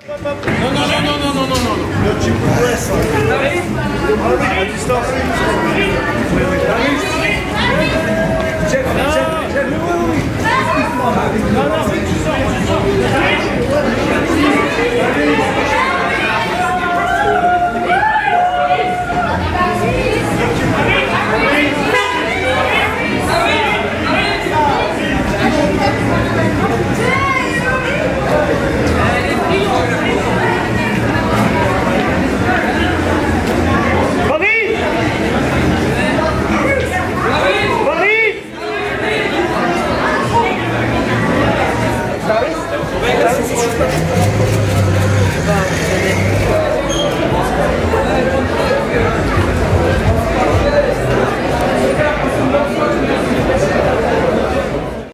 Non, non, non, non, non, non, non, non. Le petit coup de presse. À distance. Chef, chef, chef. Non, non.